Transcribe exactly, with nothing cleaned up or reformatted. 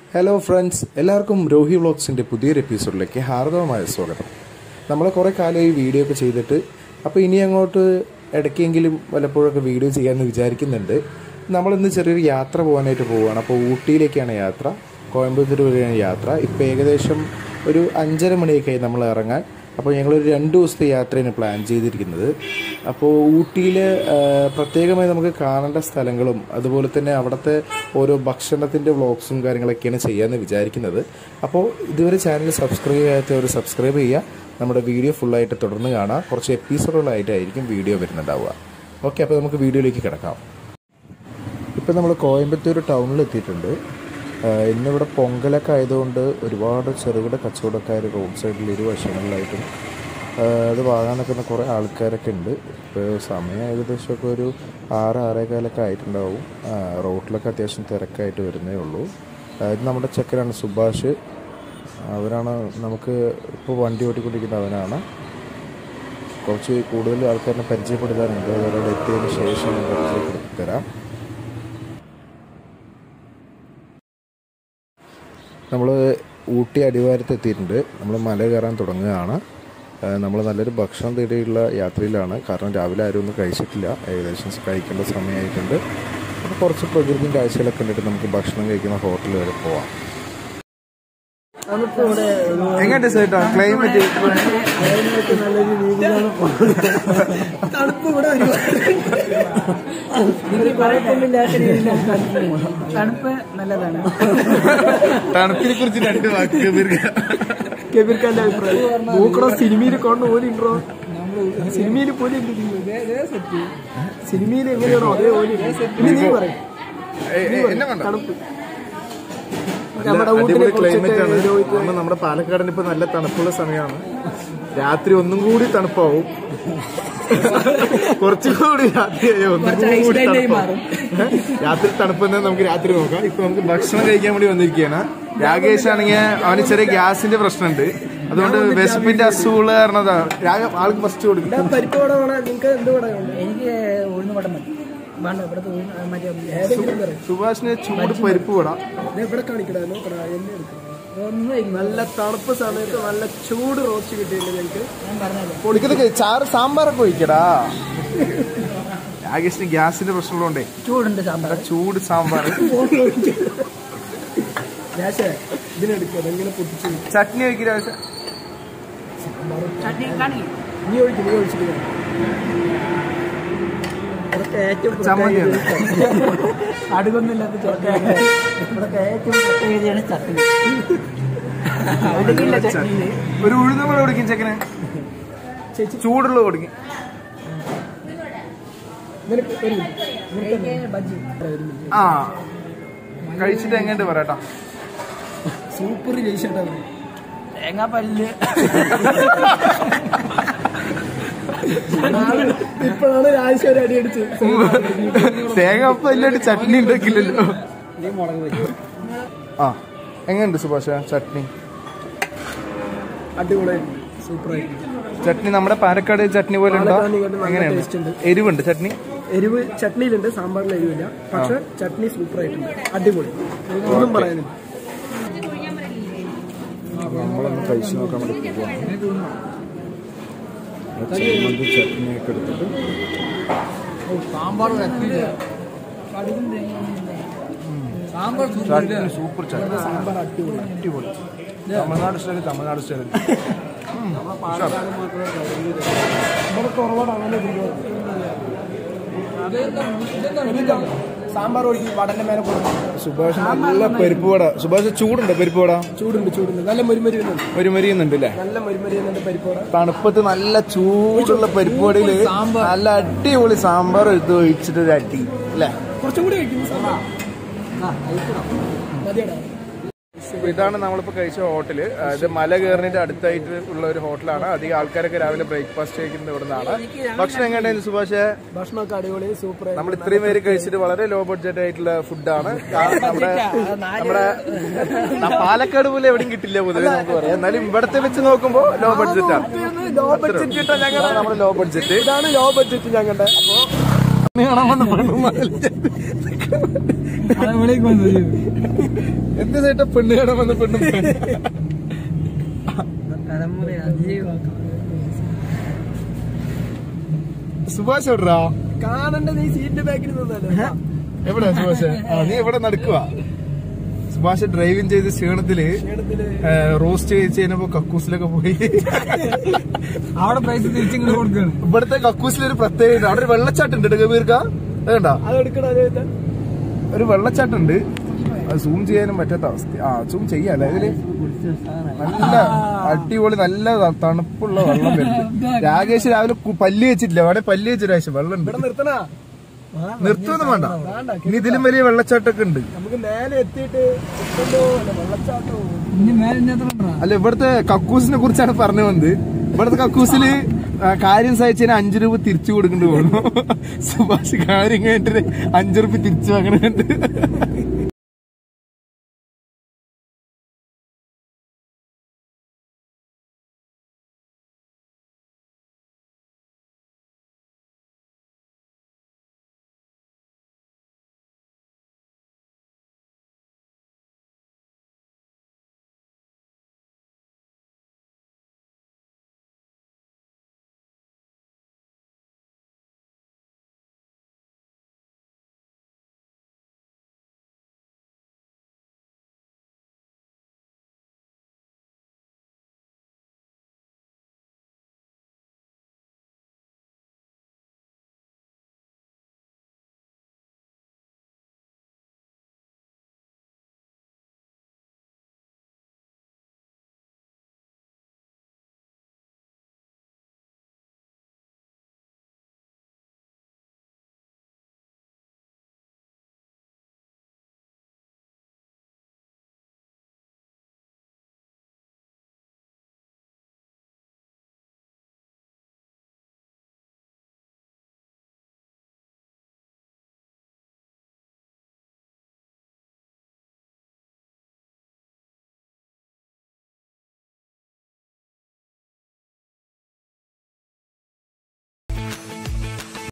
Hello friends, എല്ലാവർക്കും Rohivlogs-ന്റെ പുതിയൊരു എപ്പിസോഡിലേക്ക് ഹാർദവമായ സ്വാഗതം. നമ്മൾ കുറേ കാലമായി വീഡിയോ ഒക്കെ ചെയ്തിട്ട് അപ്പോൾ ഇനി അങ്ങോട്ട് ഇടയ്ക്കെങ്കിലും വല്ലപ്പോഴൊക്കെ വീഡിയോ ചെയ്യാമെന്ന് വിചാരിക്കുന്നുണ്ട്. നമ്മളിന്ന് ചെറിയൊരു യാത്ര പോകാനായിട്ട് പോവുകയാണ്. അപ്പോൾ ഊട്ടിയിലേക്കാണ് യാത്ര, കോയമ്പത്തൂർ വരെയാണ് യാത്ര. ഇപ്പോൾ ഏകദേശം ഒരു അഞ്ചര മണിയൊക്കെയായി നമ്മൾ ഇറങ്ങാൻ. അപ്പോൾ ഞങ്ങളൊരു രണ്ട് ദിവസത്തെ യാത്രയാണ് പ്ലാൻ ചെയ്തിരിക്കുന്നത്. അപ്പോൾ ഊട്ടിയിൽ പ്രത്യേകമായി നമുക്ക് കാണേണ്ട സ്ഥലങ്ങളും അതുപോലെ തന്നെ അവിടുത്തെ ഓരോ ഭക്ഷണത്തിൻ്റെ വ്ളോഗ്സും കാര്യങ്ങളൊക്കെയാണ് ചെയ്യാമെന്ന് വിചാരിക്കുന്നത്. അപ്പോൾ ഇതുവരെ ചാനൽ സബ്സ്ക്രൈബ് ചെയ്യാത്തവർ സബ്സ്ക്രൈബ് ചെയ്യുക. നമ്മുടെ വീഡിയോ ഫുള്ളായിട്ട് തുടർന്ന് കാണാം. കുറച്ച് എപ്പിസോഡുകളായിട്ടായിരിക്കും വീഡിയോ വരുന്നുണ്ടാവുക. ഓക്കെ, അപ്പോൾ നമുക്ക് വീഡിയോയിലേക്ക് കിടക്കാം. ഇപ്പോൾ നമ്മൾ കോയമ്പത്തൂർ ടൗണിൽ എത്തിയിട്ടുണ്ട്. ഇന്നിവിടെ പൊങ്കലൊക്കെ ആയതുകൊണ്ട് ഒരുപാട് ചെറുകിട കച്ചവടക്കാർ റോഡ് സൈഡിൽ ഇരുവശങ്ങളിലായിട്ടും അത് വാങ്ങാൻ നിൽക്കുന്ന കുറേ ആൾക്കാരൊക്കെ ഉണ്ട്. ഇപ്പോൾ സമയം ഏകദേശമൊക്കെ ഒരു ആറ് ആറേകാലൊക്കെ ആയിട്ടുണ്ടാവും. റോഡിലൊക്കെ അത്യാവശ്യം തിരക്കായിട്ട് വരുന്നേ ഉള്ളൂ. ഇത് നമ്മുടെ ചെക്കനാണ് സുഭാഷ്. അവരാണ് നമുക്ക് ഇപ്പോൾ വണ്ടി ഓടിക്കൊണ്ടിരിക്കുന്ന അവനാണ്. കുറച്ച് കൂടുതൽ ആൾക്കാരിനെ പരിചയപ്പെടുത്താനുണ്ട്. അവരോട് എത്തിയതിന് ശേഷം പരിചയപ്പെടുത്തി തരാം. നമ്മൾ ഊട്ടി അടിവാരത്ത് എത്തിയിട്ടുണ്ട്. നമ്മൾ മല കയറാൻ തുടങ്ങുകയാണ്. നമ്മൾ നല്ലൊരു ഭക്ഷണം തേടിയുള്ള യാത്രയിലാണ്. കാരണം രാവിലെ ആരും ഒന്നും കഴിച്ചിട്ടില്ല. ഏകദേശം കഴിക്കേണ്ട സമയമായിട്ടുണ്ട്. അപ്പോൾ കുറച്ച് പ്രകൃതിയും കാഴ്ചകളൊക്കെ കണ്ടിട്ട് നമുക്ക് ഭക്ഷണം കഴിക്കുന്ന ഹോട്ടൽ വരെ പോവാം. എങ്ങനെയുണ്ട് ചേട്ടാ ക്ലൈമറ്റ്? തണുപ്പ് ഇവിടെ തണുപ്പ് നല്ലതാണ്. തണുപ്പിനെ കുറിച്ച് രണ്ട് വാക്ക് കബീർഖാന്റെ അഭിപ്രായം. മൂക്കടോ സിനിമയിൽ കൊണ്ട് പോലിണ്ടോ? സിനിമയിൽ പോലും സിനിമയിൽ എങ്ങനെയാണോ അതേപോലെ തണുപ്പ്. അടിപൊളി ക്ലൈമറ്റ് ആണ്. നമ്മുടെ പാലക്കാടിന് ഇപ്പൊ നല്ല തണുപ്പുള്ള സമയമാണ്. രാത്രി ഒന്നും കൂടി തണുപ്പാവും. കുറച്ചുകൂടി രാത്രിയായോ ഒന്നും കൂടി തണുപ്പാവും. രാത്രി തണുപ്പെന്ന് നമുക്ക് രാത്രി നോക്കാം. ഇപ്പൊ നമുക്ക് ഭക്ഷണം കഴിക്കാൻ വേണ്ടി വന്നിരിക്കുകയാണ്. രാകേഷ് ആണെങ്കിൽ അവന് ചെറിയ ഗ്യാസിന്റെ പ്രശ്നമുണ്ട്. അതുകൊണ്ട് വിശപ്പിന്റെ അസുഖമുള്ള കാരണതാ ആൾക്ക് ഫസ്റ്റ് കൊടുക്കും. പരിപ്പോടെ നിങ്ങൾക്ക് എന്ത് എനിക്ക് ഉഴുന്ന് പടം മതി. സുഭാഷിന് ചൂട് പരിപ്പ് കൂടാ ഇവിടെ കാണിക്കടാ. നോക്കടാ, എന്നെ എടുക്കണം. നല്ല തണുപ്പ് സമയത്ത് നല്ല ചൂട് റോസ്റ്റ് കിട്ടിയില്ല ഞങ്ങൾക്ക്. പൊടിക്കതൊക്കെ ചാറ് സാമ്പാറൊക്കെ ഒഴിക്കടാ. രാകേഷിന് ഗ്യാസിന്റെ പ്രശ്നമുള്ളതുകൊണ്ടേ ചൂടുണ്ട് സാമ്പാർ. ചൂട് സാമ്പാർ ഇതിനെടുക്കാം. എങ്ങനെ പൊട്ടിച്ചു ചട്നി ഒഴിക്കില്ല. നീ ഒഴിക്കും, നീ ഒഴിച്ചിട്ട് അടുകൊന്നുമില്ലാത്ത ഇവിടൊക്കെ ഏറ്റവും പ്രത്യേകതയാണ് ചട്നി. ഒരു ഉഴുന്നമ്പഴം കൊടുക്കും ചെക്കന്. ചൂടുള്ളത് കൊടുക്കും. ആ കഴിച്ചിട്ട് എങ്ങനെയുണ്ട് പറയട്ടാ. സൂപ്പർ കഴിച്ചിട്ടാണ്. തേങ്ങാപ്പല്ല് ഇപ്പോഴാണ് രാജേശ്വരി അടി അടിച്ച്. തേങ്ങാപ്പല്ലാണ്ട് ചട്നി ഉണ്ടാക്കില്ലല്ലോ. ആ എങ്ങനെയുണ്ട് സുഭാഷ ചട്നി? അടിപൊളിയായിട്ട് സൂപ്പറായിട്ട്. ചട്നി നമ്മുടെ പാലക്കാട് ചട്നി പോലെ ഉണ്ടോ? എങ്ങനെയുണ്ട്? എരിവുണ്ട് ചട്നി? എരിവ് ചട്നിയിലുണ്ട്, സാമ്പാറിൽ എരിവില്ല. പക്ഷെ ചട്നി സൂപ്പറായിട്ടുണ്ട്. അടിപൊളി, ഒന്നും പറയാനില്ല. നമ്മളൊന്ന് കഴിച്ചു നോക്കാൻ വേണ്ടി പോവാണ്. ചമ്മന്തി ചട്നിയൊക്കെ എടുത്തിട്ട് സാമ്പാർ സൂപ്പർ ചട്നി. സാമ്പാർ അടിപൊളി അടിപൊളി. തമിഴ്നാട് സ്റ്റൈൽ തമിഴ്നാട് സ്റ്റൈൽ സാമ്പാർ ഒഴിക്കും. വടന്റെ മേലെ കൊടുക്കും. സുഭാഷ് നല്ല പരിപ്പ് വട. സുഭാഷ് ചൂടുണ്ട് പരിപ്പ് വട? ചൂടുണ്ട് ചൂടുണ്ട് നല്ല മുരിമരിയുന്നുണ്ട്. മുരിമരിയുന്നുണ്ട് അല്ലേ? നല്ല മുരിമരിയുന്നുണ്ട് പരിപ്പ് വട. തണുപ്പത്ത് നല്ല ചൂടുള്ള പരിപ്പ് വടയില് നല്ല അടിപൊളി സാമ്പാർ എടുത്ത് ഒഴിച്ചിട്ട് ഒരു അടി അല്ലേ? കുറച്ചും കൂടി കഴിക്കും. ഇതാണ് നമ്മളിപ്പോൾ കഴിച്ച ഹോട്ടല്. ഇത് മല കയറിന്റെ അടുത്തായിട്ട് ഉള്ള ഒരു ഹോട്ടലാണ്. അധികം ആൾക്കാരൊക്കെ രാവിലെ ബ്രേക്ക്ഫാസ്റ്റ് കഴിക്കുന്നത് ഇവിടെ നിന്നാണ്. ഭക്ഷണം എങ്ങനെയായിരുന്നു സുഭാഷേ? ഭക്ഷണമൊക്കെ അടിപൊളി സൂപ്പർ. നമ്മൾ ഇത്രയും പേര് കഴിച്ചിട്ട് വളരെ ലോ ബഡ്ജറ്റ് ആയിട്ടുള്ള ഫുഡാണ്. നമ്മുടെ നമ്മുടെ പാലക്കാട് പോലെ എവിടെയും കിട്ടില്ല പൊതുവെ നമുക്ക് പറയാം. എന്നാലും ഇവിടത്തെ വെച്ച് നോക്കുമ്പോ ലോ ബഡ്ജറ്റ് ആണ്. ലോ ബഡ്ജറ്റ് കിട്ടാൻ ഞങ്ങൾ നമ്മുടെ ലോ ബഡ്ജറ്റ് ഇതാണ് ലോ ബഡ്ജറ്റ് ഞങ്ങളുടെ. അപ്പൊ എന്ത് ചേട്ടാ പെണ്ണ് കാണാൻ വന്ന പെണ്ണും സുഭാഷ് എവിടാ കാണണ്ട നീ സീറ്റിന്റെ ബാക്കിൽ നിന്നല്ലേ എവിടെ സുഭാഷ്? ആ നീ എവിടെ നടക്കുക? സുഭാഷ് ഡ്രൈവിംഗ് ചെയ്ത ക്ഷീണത്തില് റോസ്റ്റ് കഴിച്ച് കഴിഞ്ഞപ്പോ കക്കൂസിലൊക്കെ പോയി അവിടെ പൈസ തിരിച്ചിങ്ങനെ കൊടുക്കണം. ഇവിടുത്തെ കക്കൂസിലൊരു പ്രത്യേകത, അവിടെ ഒരു വെള്ളച്ചാട്ടം ഉണ്ട് കബീർക്ക, അതുകൊണ്ടാ ഒരു വെള്ളച്ചാട്ടം ഉണ്ട്. അത് സൂം ചെയ്യാനും പറ്റാത്ത അവസ്ഥ. ആ സൂം ചെയ്യാല്ലേ ഇതില് നല്ല അടിപൊളി നല്ല തണുപ്പുള്ള വെള്ളം വരുന്നുണ്ട്. രാകേഷ് രാവിലെ പല്ല് വെച്ചിട്ടില്ല, അവിടെ പല്ല് വെച്ച രാശം വെള്ളം ഉണ്ട്. നിർത്തുമൊന്നും വേണ്ട, ഇനി ഇതിലും വലിയ വെള്ളച്ചാട്ടമൊക്കെ ഉണ്ട്. നമുക്ക് മേലെ എത്തിയിട്ട് വെള്ളച്ചാട്ടവും അല്ല ഇവിടുത്തെ കക്കൂസിനെ കുറിച്ചാണ് പറഞ്ഞു വന്നത്. ഇവിടുത്തെ കക്കൂസില് കാര്യം സഹിച്ചതിന് അഞ്ചു രൂപ തിരിച്ചു കൊടുക്കേണ്ടി പോകുന്നു. സുഭാഷ് കാര്യം കഴിഞ്ഞിട്ട് അഞ്ചു രൂപ തിരിച്ചു വാങ്ങണുണ്ട്.